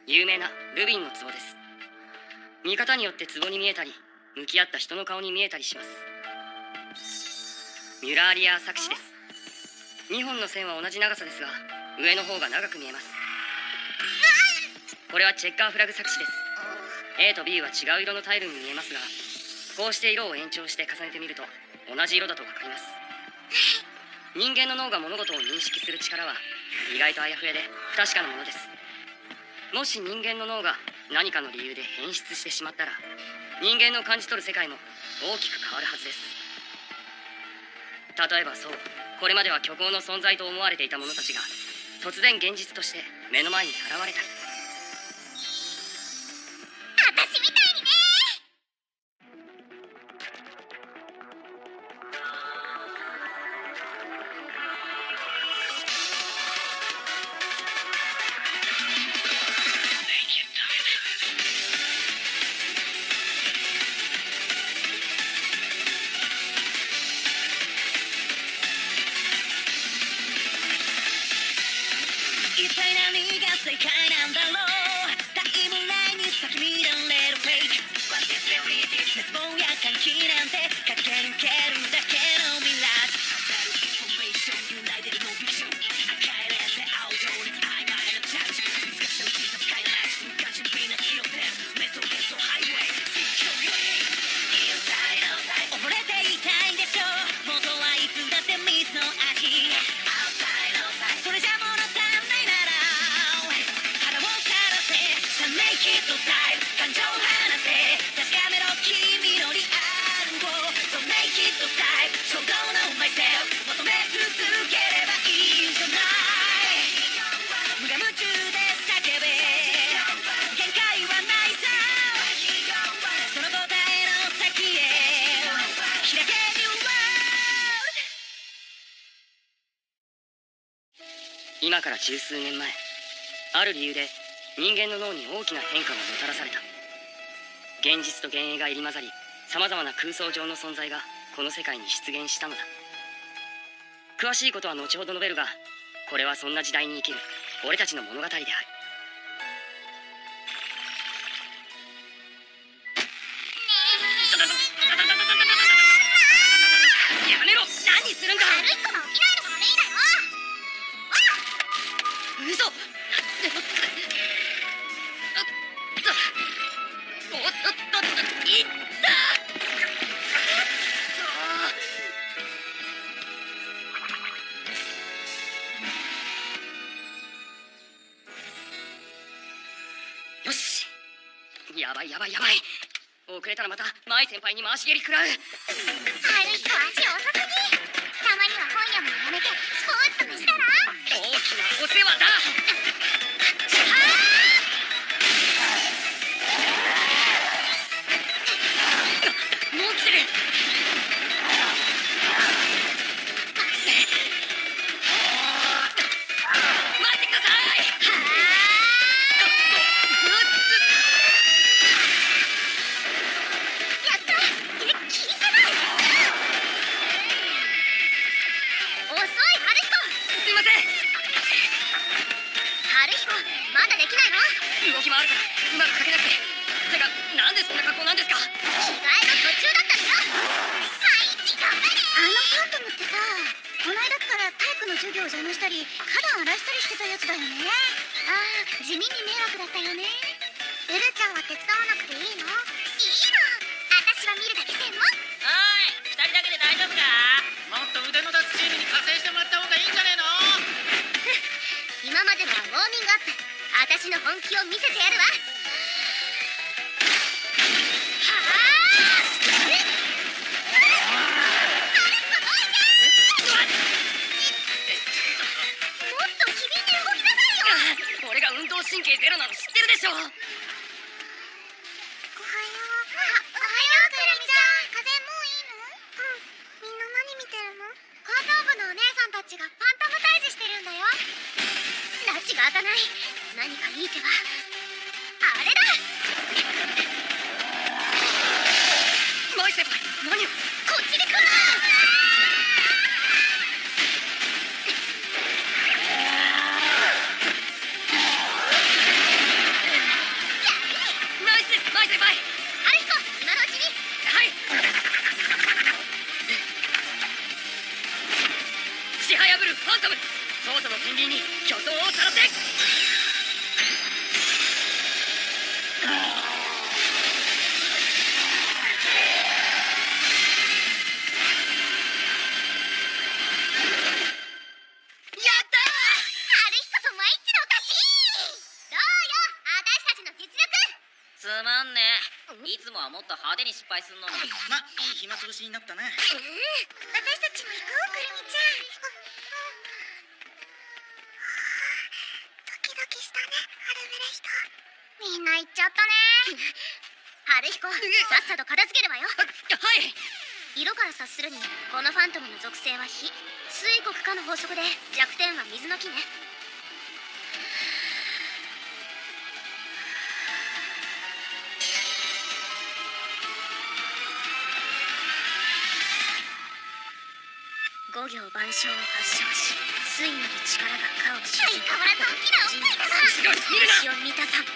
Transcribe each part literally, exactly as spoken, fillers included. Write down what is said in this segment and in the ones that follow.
有名なルビンの壺です。見方によって壺に見えたり、向き合った人の顔に見えたりします。ミュラーリア錯視です。にほんの線は同じ長さですが、上の方が長く見えます。これはチェッカーフラグ錯視です。 A と B は違う色のタイルに見えますが、こうして色を延長して重ねてみると同じ色だと分かります。人間の脳が物事を認識する力は意外とあやふやで不確かなものです。もし人間の脳が何かの理由で変質してしまったら、人間の感じ取る世界も大きく変わるはずです。例えばそう、これまでは虚構の存在と思われていた者たちが突然現実として目の前に現れたり、 私みたいにね。一体何が正解なんだろう。タイムラインに先見られるフェイク。What is reality? 絶望や歓喜なんて駆け抜けるだけのミラージュ。Better information 揺らいでるノンフィクション。赤いレースで青情熱曖昧なジャッジ。難しいの使いなし無関心ピーナッツ色でメソゲソハイウェイ。Inside outside 溺れていたいんでしょう。妄想はいつだって水の味。Outside outside それじゃ物足んないなら腹をさらせ。ネイキッドタイプ感情を放て確かめろ君のリアルを。そうネイキッドタイプ衝動のマイセル求め続ければいいんじゃない。無我夢中で叫べ限界はないさ。その答えの先へ開け New World。 今から十数年前、ある理由で人間の脳に大きな変化がもたらされた。現実と幻影が入り混ざり、さまざまな空想上の存在がこの世界に出現したのだ。詳しいことは後ほど述べるが、これはそんな時代に生きる俺たちの物語である。やめろ、何するんだ。 悪い子も起きないのも悪いだよ。 嘘。おっとっとっと、いった。よし、やばいやばいやばい。遅れたらまた舞先輩に回し蹴り食らう。 春彦足遅すぎ。たまには本屋もやめてスポーツとかしたら。 大きなお世話だ。もう来てる。待ってください。 やった。え、聞いてない。遅い春彦。 すいません。 春彦まだできないの。 動き回るからうまく書けなくて。てか、なんでそんな格好なんですか。 着替えの途中だったのよ。はい、頑張れ。あのファントムってさ、この間から体育の授業を邪魔したり花壇荒らしたりしてたやつだよね。ああ、地味に迷惑だったよね。エルちゃんは手伝わなくていいの？いいの。私は見るだけ専門。 おい、二人だけで大丈夫か。もっと腕の立つチームに加勢してもらった方がいいんじゃねえの。 今までのはウォーミングアップ。私の本気を見せてやるわ。 俺が運動神経ゼロなの知ってるでしょ。 おはよう。あ、おはよう、くるみちゃん。風邪もういいの？うん。みんな何見てるの？高等部のお姉さんたちがファントム退治してるんだよ。拉致が開かない。何かいい手は。あれだ。 舞先輩、何を。 こっちに来る。 ファントム、ソートの天輪に巨像をさらせ。 つまんねえ。いつもはもっと派手に失敗すんのに。 ま、いい暇つぶしになったね。 うん、私たちも行こう、くるみちゃん。ドキドキしたね、ハルベレヒト。みんな行っちゃったね。春彦、さっさと片付けるわよ。 はい。 色から察するに、このファントムの属性は火。水国化の法則で弱点は水の木ね。五行万象を発症し、水なる力が化をし、相変わらず大きなおっぱいだな。星を満たさん。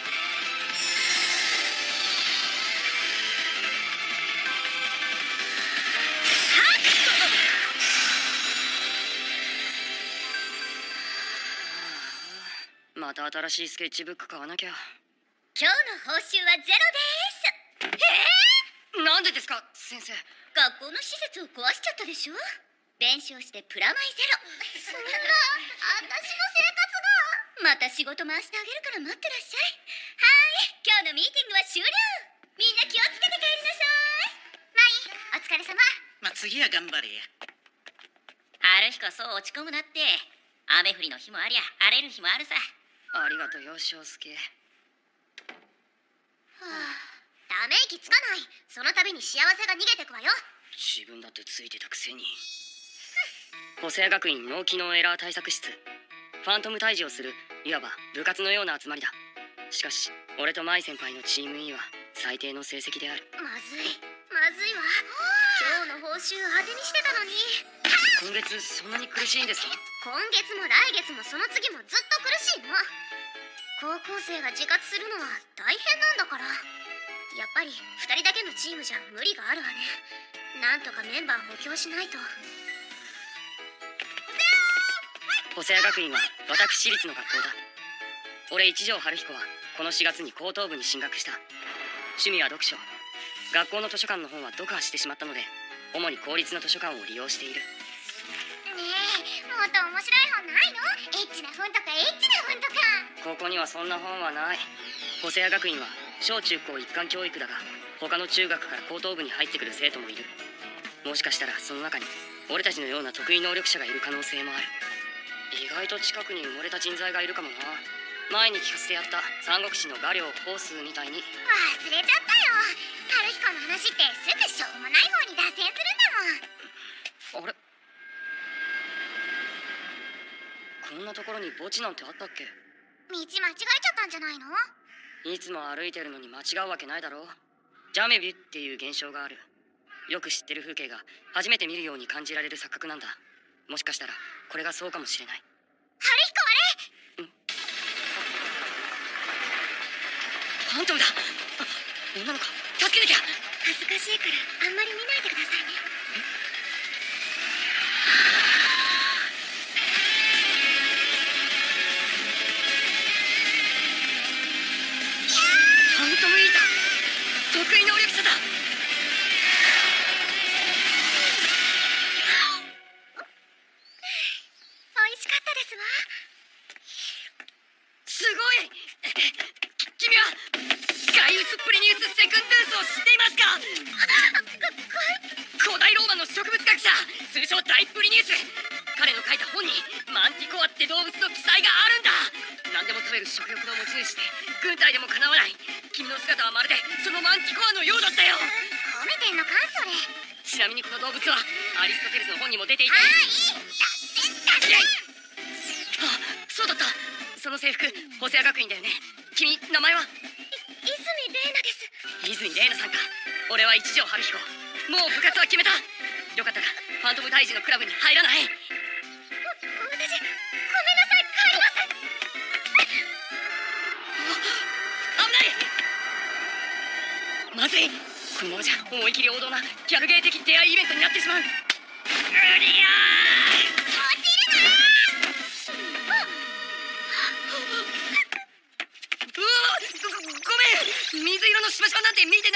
また新しいスケッチブック買わなきゃ。 今日の報酬はゼロです。えー、 なんでですか先生。 学校の施設を壊しちゃったでしょ。弁償してプラマイゼロ。そんな、私の生活が。また仕事回してあげるから待ってらっしゃい。はい、今日のミーティングは終了。みんな気をつけて帰りなさい。マイ、お疲れ様。 まあ、次は頑張れや。 春彦、そう落ち込むなって。雨降りの日もありゃ晴れる日もあるさ。 ありがとうよ翔介。 はあ、ため息つかない。その度に幸せが逃げてくわよ。 自分だってついてたくせに。補正学院脳機能エラー対策室、ファントム退治をするいわば部活のような集まりだ。しかし俺と舞先輩のチーム E は最低の成績である。 まずいまずいわ。今日の報酬当てにしてたのに。 今月そんなに苦しいんですか？ 今月も来月もその次もずっと苦しいの。高校生が自活するのは大変なんだから。やっぱりふたりだけのチームじゃ無理があるわね。なんとかメンバー補強しないと。 補正学院は私立の学校だ。俺一条春彦はこのしがつに高等部に進学した。趣味は読書。学校の図書館の本は読破してしまったので主に公立の図書館を利用している。 ねえ、もっと面白い本ないの？エッチな本とかエッチな本とか。 ここにはそんな本はない。補正学院は小中高一貫教育だが他の中学から高等部に入ってくる生徒もいる。もしかしたらその中に俺たちのような得意能力者がいる可能性もある。意外と近くに埋もれた人材がいるかもな。前に聞かせてやった三国志の画領ホースみたいに。 忘れちゃったよ。春彦の話ってすぐしょうもない方に脱線するんだもん。 あれ、こんなところに墓地なんてあったっけ？ 道間違えちゃったんじゃないの？ いつも歩いてるのに間違うわけないだろう。ジャメビュっていう現象がある。よく知ってる風景が初めて見るように感じられる錯覚なんだ。もしかしたらこれがそうかもしれない。 春彦、あれ？ ん？ファントムだ。女の子助けなきゃ。 恥ずかしいからあんまり見ないでくださいね。 ファントムイーター、得意能力者だ。 美味しかったですわ。 すごい。き君はガイウス・プリニウス・セクンドゥースを知っていますか？古代ローマの植物学者、通称大プリニウス。彼の書いた本にマンティコアって動物の記載があるんだ。何でも食べる食欲の持ち主で軍隊でもかなわない。君の姿はまるでそのマンティコアのようだったよ。 褒めてんのかそれ。 ちなみにこの動物はアリストテレスの本にも出ていて。 ああ、いい。脱線だ。 あ、そうだった。その制服補正学院だよね。君名前は？ い泉玲奈です。 泉玲奈さんか。俺は一条春彦。もう部活は決めた。よかったらファントム退治のクラブに入らない？ 私、ごめんなさい、帰ります。 危ない。まずい。このままじゃ思い切り王道なギャルゲー的出会いイベントになってしまう。うりゃー。 落ちるな。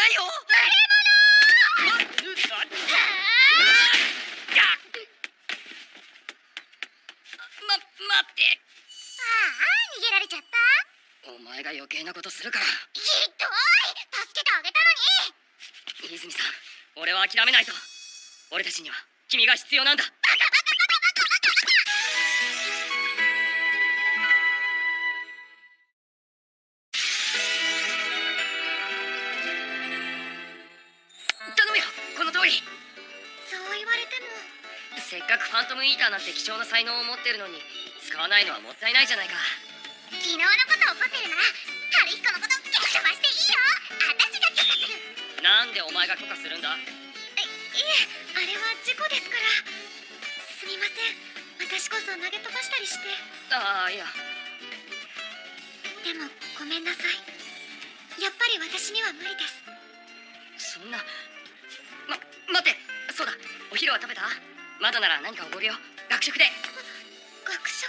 ないよ。ま、待って。 ああ、逃げられちゃった。 お前が余計なことするから。 ひどい、助けてあげたのに。 泉さん、俺は諦めないぞ。俺たちには君が必要なんだ。頼むよ、この通り。 そう言われても。 せっかくファントムイーターなんて貴重な才能を持ってるのに使わないのはもったいないじゃないか。 昨日のこと怒ってるなら春彦のこと蹴っ飛ばしていいよ。私が許可する。 なんでお前が許可するんだ。 え、いえ、あれは事故ですから。すみません、私こそ投げ飛ばしたりして。 ああ、いや。 でもごめんなさい、やっぱり私には無理です。 そんな。ま、待って。そうだ、お昼は食べた？まだなら何かおごるよ。学食で。 学食？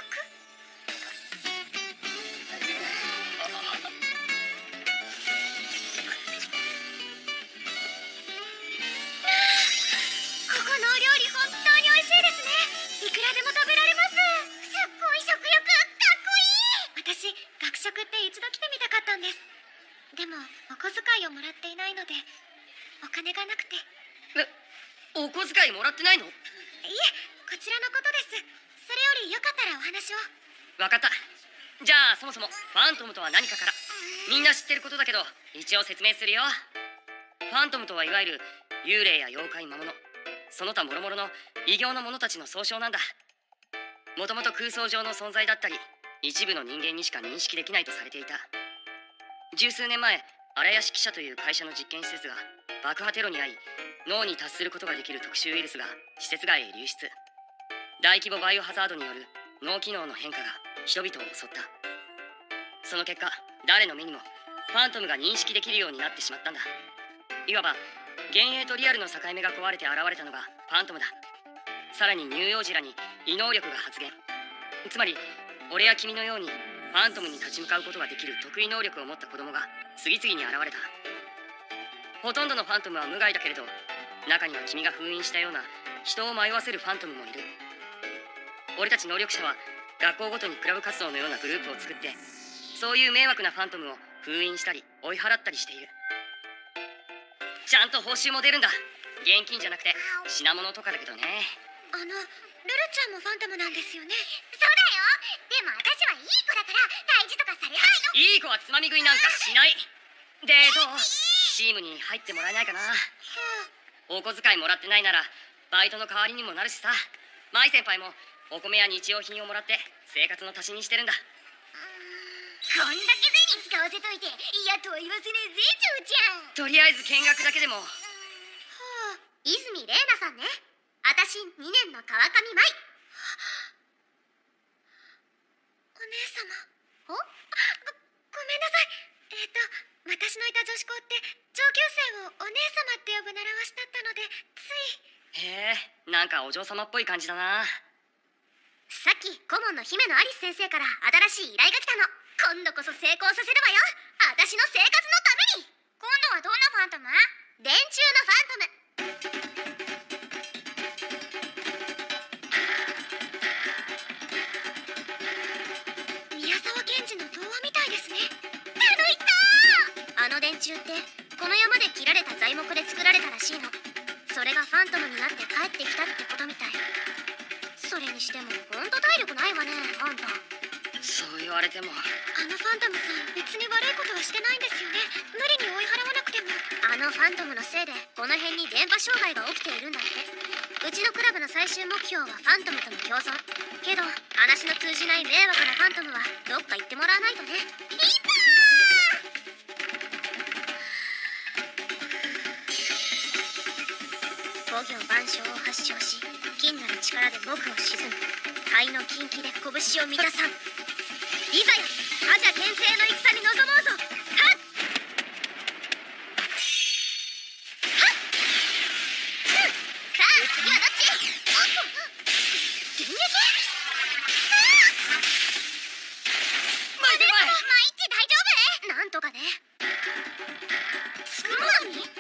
ここのお料理本当に美味しいですね。いくらでも食べられます。すっごい食欲、かっこいい。私、学食って一度来てみたかったんです。でもお小遣いをもらっていないのでお金がなくて。 え、お小遣いもらってないの？ いえ、こちらのことです。それよりよかったらお話を。 わかった。じゃあそもそもファントムとは何かから。みんな知ってることだけど一応説明するよ。ファントムとはいわゆる幽霊や妖怪魔物、その他諸々の異形の者たちの総称なんだ。もともと空想上の存在だったり一部の人間にしか認識できないとされていた。十数年前、荒屋敷社という会社の実験施設が爆破テロに遭い、脳に達することができる特殊ウイルスが施設外へ流出。大規模バイオハザードによる脳機能の変化が人々を襲った。その結果、誰の目にもファントムが認識できるようになってしまったんだ。いわば幻影とリアルの境目が壊れて現れたのがファントムだ。さらに乳幼児らに異能力が発現。つまり俺や君のようにファントムに立ち向かうことができる得意能力を持った子供が次々に現れた。ほとんどのファントムは無害だけれど、中には君が封印したような人を迷わせるファントムもいる。俺たち能力者は学校ごとにクラブ活動のようなグループを作って、そういう迷惑なファントムを封印したり追い払ったりしている。ちゃんと報酬も出るんだ。現金じゃなくて品物とかだけどね。 あの、ルルちゃんもファントムなんですよね。そうだよ。でも私はいい子だから大事とかされないの。 いい子はつまみ食いなんかしない。で、どう？チームに入ってもらえないかな。お小遣いもらってないならバイトの代わりにもなるしさ。舞先輩もお米や日用品をもらって生活の足しにしてるんだ。 こんだけ銭使わせといて嫌とは言わせねえぜ、嬢ちゃん。 とりあえず見学だけでも。 はあ、泉玲奈さんね。私にねんの川上舞。お姉様。お？ご、ごめんなさい。えっと私のいた女子校って上級生をお姉様って呼ぶ習わしだったのでつい。 へえ、なんかお嬢様っぽい感じだな。 さっき顧問の姫野アリス先生から新しい依頼が来たの。今度こそ成功させるわよ。私の生活のために。今度はどんなファントム？電柱のファントム。宮沢賢治の童話みたいですね。楽しそう。あの電柱ってこの山で切られた材木で作られたらしいの。それがファントムになって帰ってきたってことみたい。それにしてもほんと体力ないわね、あんた。 そう言われても。 あのファントムさん別に悪いことはしてないんですよね。無理に追い払わなくても。あのファントムのせいでこの辺に電波障害が起きているんだって。うちのクラブの最終目標はファントムとの共存。けど話の通じない迷惑なファントムはどっか行ってもらわないとね。ピーパー五行万象を発症し、金なる力で木を沈む。肺の禁忌で拳を満たさん。いざや覇者転生の戦に臨もうぞ。はっはっ、うん、さあ次はどっち？おっと電撃？マイチ大丈夫？なんとかね。スクモーに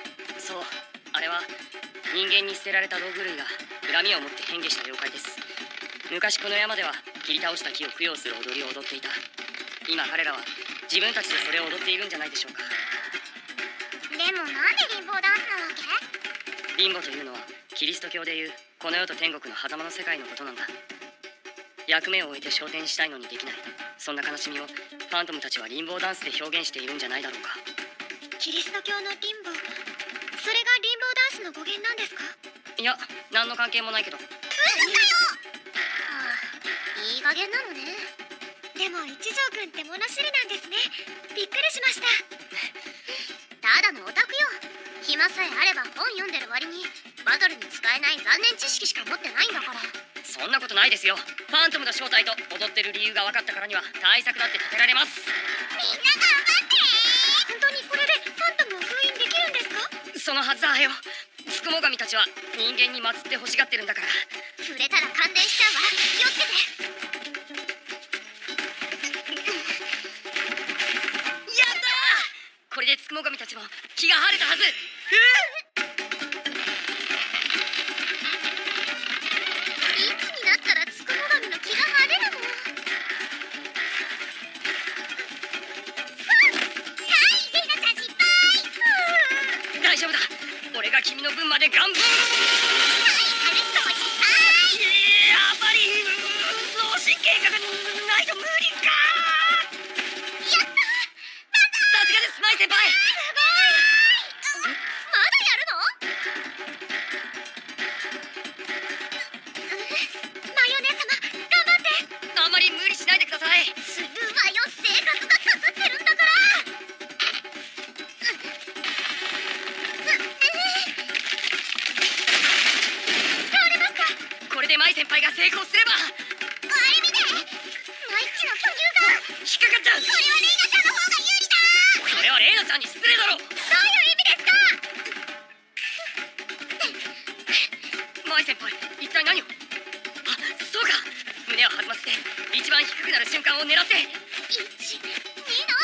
捨てられた道具類が恨みを持って変化した妖怪です。昔この山では切り倒した木を供養する踊りを踊っていた。今彼らは自分たちでそれを踊っているんじゃないでしょうか。 でもなんでリンボーダンスなわけ？ リンボというのはキリスト教でいうこの世と天国の狭間の世界のことなんだ。役目を終えて昇天したいのにできない、そんな悲しみをファントムたちはリンボーダンスで表現しているんじゃないだろうか。 キリスト教のリンボー、それがリンボーダンスの語源なんですか？ いや、何の関係もないけど。 嘘かよ。はあ、いい加減なのね。でも一条くんって物知りなんですね。びっくりしました。ただのオタクよ。暇さえあれば本読んでる割にバトルに使えない残念知識しか持ってないんだから。 そんなことないですよ。ファントムの正体と踊ってる理由が分かったからには対策だって立てられます。 みんな頑張って。本当にこれでファントムを封印できるんですか？ そのはずだよ。つくも神たちは人間に祀って欲しがってるんだから。 触れたら感電しちゃうわ。気をつけて。 やったー！これでつくも神たちも気が晴れたはず。 いつになったらつくも神の気が晴れるの？はい、レイナちゃん失敗。 大丈夫だ。俺が君の分まで頑張る。 はい、カルットも失敗。 やっぱり脳神経がないと無理か。 やったー。 さすがです、マイ先輩。 すごい。まだやるの？マヨネ様、頑張って。 あんまり無理しないでください。 するわよ、生活がかかってるんだから。倒れました。 これでマイ先輩が成功すれば。 あれ見て、マイッチの巨乳が。 引っかかっちゃう。 これはレイナちゃんの方が有利だ。 それはレイナちゃんに失礼だろ。 どういう意味ですか？ マイ先輩、一体何を。あ、そうか。胸を弾ませて一番低くなる瞬間を狙って。 いち、にの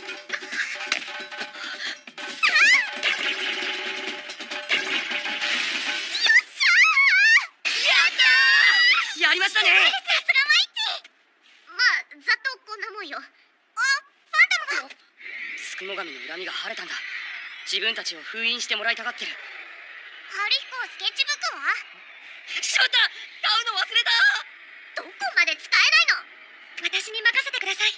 やりましたね。 さすがマイッチ。まあ、ざっとこんなもんよ。あ、ファントムが。 つくも神の恨みが晴れたんだ。自分たちを封印してもらいたがってる。 ハリコスケッチブックは？ しまった、買うの忘れた。 どこまで使えないの？私に任せてください。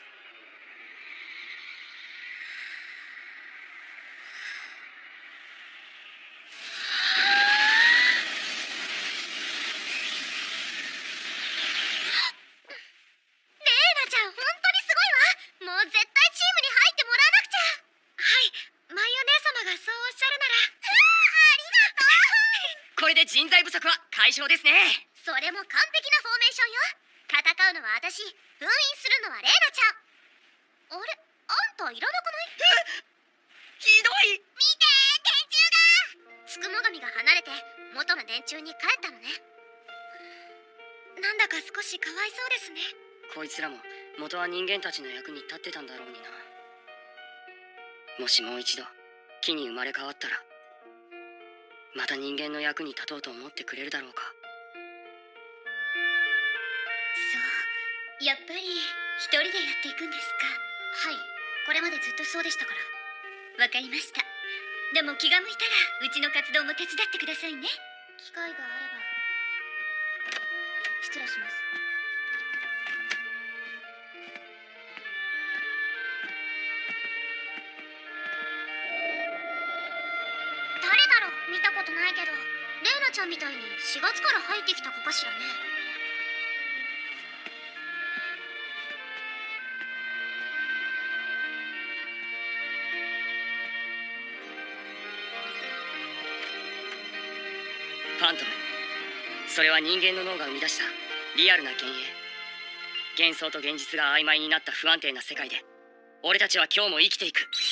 レイナちゃん、本当にすごいわ。もう絶対チームに入ってもらわなくちゃ。はい、マヨネー様がそうおっしゃるなら。うわ、ありがとう。 これで人材不足は解消ですね。 それも完璧なフォーメーションよ。戦うのは私、封印するのはレイナちゃん。あれ、あんたいらなくない？ ひどい。 見て、電柱が。つくも神が離れて元の電柱に帰ったのね。なんだか少しかわいそうですね。 こいつらも元は人間たちの役に立ってたんだろうにな。もしもう一度木に生まれ変わったらまた人間の役に立とうと思ってくれるだろうか。 そう、やっぱり一人でやっていくんですか？はい、これまでずっとそうでしたから。わかりました。でも気が向いたらうちの活動も手伝ってくださいね。機会があれば。失礼します。誰だろう？見たことないけど、レイナちゃんみたいにしがつから入ってきた子かしらね。 ファントム、それは人間の脳が生み出したリアルな幻影。幻想と現実が曖昧になった不安定な世界で俺たちは今日も生きていく。